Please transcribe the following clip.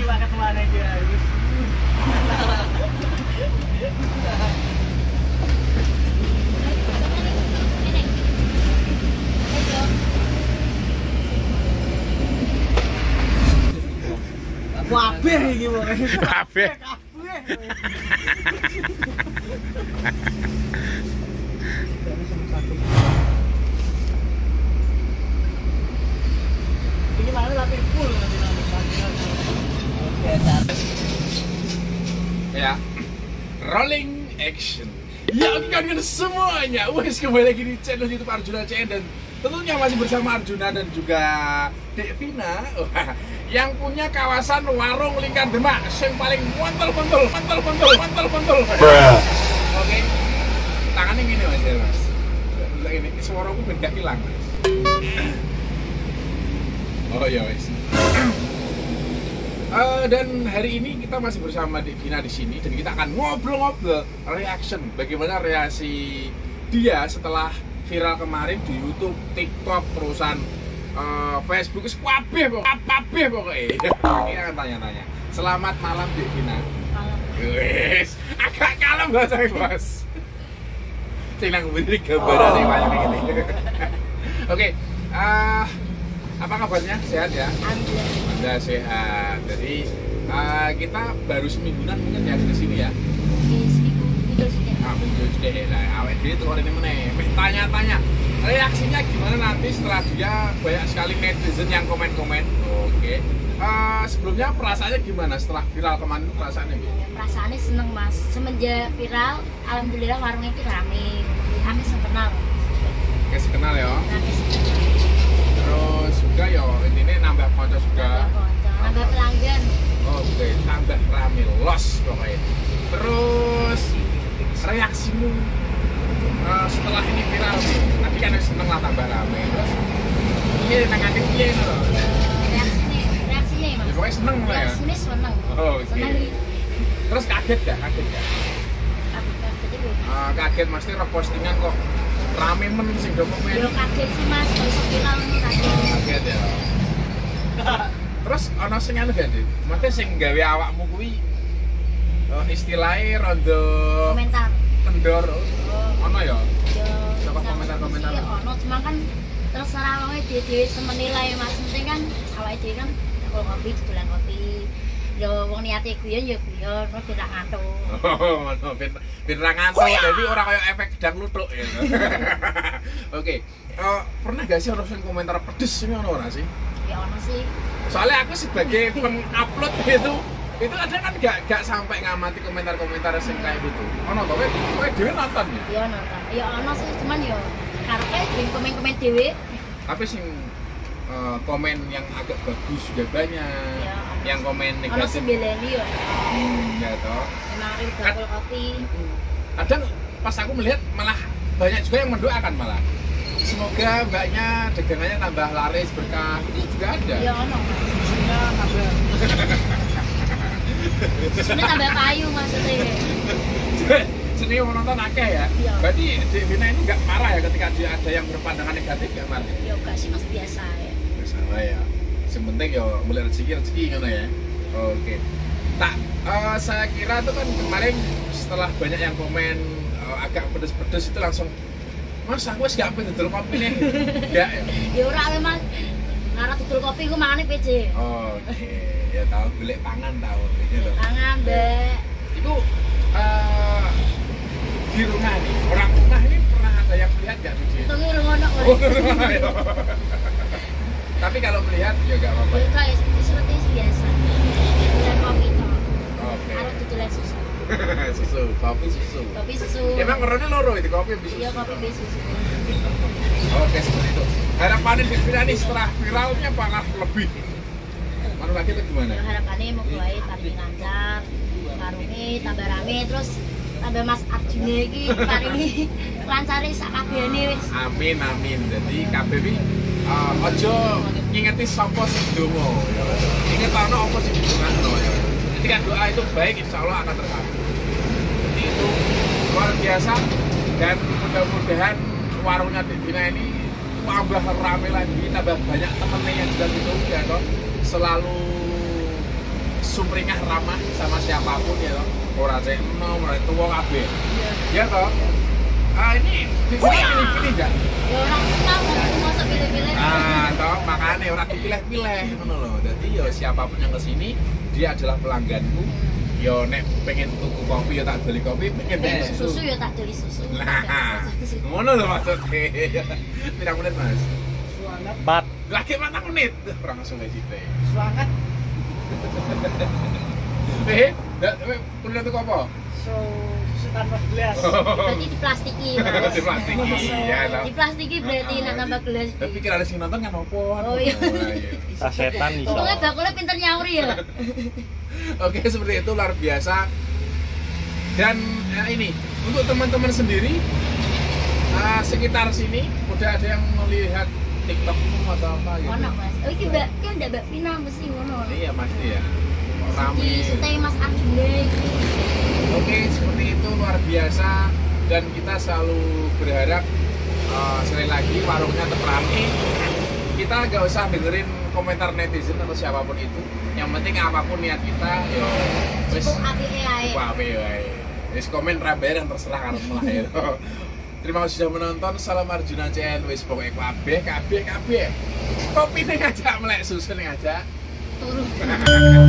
kemana guys? Wabeh iki pokoke. Kabeh. Ini mana tapi full nanti. Ya, rolling action. Ya, oke kalian semuanya, wes kembali lagi di channel YouTube Arjuna CN dan tentunya masih bersama Arjuna dan juga Dek Vina yang punya kawasan warung Lingkar Demak yang paling mantul. Oke, tangannya gini mas ya mas. Ini suaraku beda hilang mas. Oh ya wes. Dan hari ini kita masih bersama Dek Vina di sini dan kita akan ngobrol-ngobrol reaction bagaimana reaksi dia setelah viral kemarin di YouTube, TikTok, terusan Facebook, kabeh pokoknya. Ini akan tanya-tanya. Selamat malam Dek Vina. Malam. Wes, agak kalem gak saya bos. Sing nang beri gambaran yang banyak ini. Oke, apa kabarnya? Sehat ya? Alhamdulillah. Anda sehat. Jadi kita baru semingguan mungkin ya di sini ya. Minggu sudah lah. Awet dia tuh hari ini meneh. Tanya-tanya reaksinya gimana nanti setelah dia banyak sekali netizen yang komen-komen. Oke. Sebelumnya perasaannya gimana setelah viral kemarin? Perasaannya gimana? Perasaannya seneng mas. Semenjak viral, alhamdulillah warungnya itu rame. Kami sekenal. Oke, kenal ya. Kami sekenal. Terus juga ya intinya nambah konco juga. Nambah pelanggan. Oke, tambah rame los pokoknya. Terus reaksimu setelah ini viral nih, tadi kan seneng lah tambah rame. Terus iya tangannya iya loh. Reaksinya mas. Ya, pokoknya seneng lah ya. Reaksinya seneng. Oh, oke. Seneng. Terus kaget ya? Kaget itu. Kaget pasti roh postingan kok rame men sing do komen. Yo kaget sih mas, kalau viral ini kaget. Kaget ya. Terus ana sing anu gak, Dik? Maksudnya sing gawe awakmu kuwi istilahnya rondo Komentar. kendor ono ya? Yo. Siapa komentar-komentar? Iya ono, cuma kan terserah awake dhewe semenilai mas. Penting kan awake dhewe kan kalau ngopi dolan kopi. Yo wong niate guyon ya guyon, ora ora ngantuk. Oh, ngono ben ra ngantuk. Jadi ora koyo efek gedang luthuk ya. Oke. Pernah gak sih ono sing komentar pedes ini ono ora sih? Ya ono sih. Soalnya aku sebagai pengupload itu kadang kan gak sampai ngamati komentar-komentar yang kayak gitu. Ono to kowe dhewe nonton ya? Ya nonton. Ya ono sih, cuman yo karepe bikin komen-komen dhewe. Tapi sing komen yang agak bagus juga banyak. Ya, yang komen Ono negatif. sing beleni yo. Ya toh. Emang arep bakul kopi. Kadang pas aku melihat malah banyak juga yang mendoakan malah. Semoga mbaknya dagangannya tambah laris berkah. Itu juga ada. Ya ono. Susunya tambah. Susunya tambah kayu maksudnya. Seni yang nonton akeh ya. Iya. Berarti Dek Vina ini nggak marah ya ketika dia ada yang berpandangan negatif nggak marah? Ya enggak sih mas, biasa ya. Salah ya. Yang penting ya mulai rezeki ngono ya. Oke. Tak saya kira tuh kan kemarin setelah banyak yang komen agak pedes-pedes itu langsung Mas aku wis gak pengen dodol kopi nih. Enggak ya. Ya ora memang ngarep dodol kopi ku mangane PJ. Oke. Ya tahu golek pangan tahu gitu. Pangan, Mbak. Itu di rumah nih, orang rumah ini pernah ada yang melihat nggak video? Untunge ora ngono Oh, kok. ya. Tapi kalau melihat ya nggak apa-apa. Ya kayak seperti biasa. Dan kopi toh. Oke. Harus dodolan susu. Susu, kopi susu. Kopi susu. Emang orangnya loro itu kopi bisa. Iya kopi bis susu. Oke seperti itu. Harapannya di Vina nih setelah viralnya apakah lebih? Mana lagi itu gimana? Ya harapannya mau wae paling lancar. Warunge tambah rame terus tambah Mas Arjuna iki paringi lancare sak kabehane wis. Amin amin. Jadi kabeh iki aja ngingeti sapa sing donga. Ingat ana apa sing didongakno ya. Ketika doa itu baik insya Allah akan terkabul. Jadi itu luar biasa dan mudah-mudahan warungnya Dek Vina ini tambah ramai lagi, tambah banyak temennya yang juga gitu ya toh selalu sumringah ramah sama siapapun ya toh. Ora cek enom, ora tuwa kabeh. Ya toh. Ini pilih-pilih enggak? Ya orang senang masa pilih-pilih. Toh makane ora dipilih-pilih ngono lho. Dadi ya siapapun yang kesini dia adalah pelangganku. Yo nek pengen tuku kopi ya tak beli kopi, pengen tuku Susu ya tak beli susu. Nah, ngono lho maksudnya. Pirang menit Mas? Semangat. Lagi 4 menit. Orang langsung aja sih. Semangat. Kuliah tuku apa? Susu tanpa gelas. Berarti diplastiki. Mas. Diplastiki, ya toh. Diplastiki berarti nak tambah gelas. Tapi kira ada sing nonton kan opo? Oh iya. Sasetan iso. Pokoknya bakulnya pinter nyauri ya. Oke, seperti itu luar biasa. Dan ini untuk teman-teman sendiri sekitar sini udah ada yang melihat TikTokmu atau apa gitu? Ono Mas. Oh iki Mbak kan ndak Mbak Vina mesti ngono. Iya pasti ya. Di Rame. setai Mas Arjuna iki. Oke, seperti itu luar biasa dan kita selalu berharap sekali lagi warungnya tetap rame. Kita gak usah dengerin komentar netizen atau siapapun itu. Yang penting apapun niat kita, yo wis Cukup apike ae. apik wae. Wis komen ra bayar yang terserah karo lah ya. Terima kasih sudah menonton. Salam Arjuna CN. Wis pokoke kabeh. Kopi ning aja melek susu ning aja. Turu.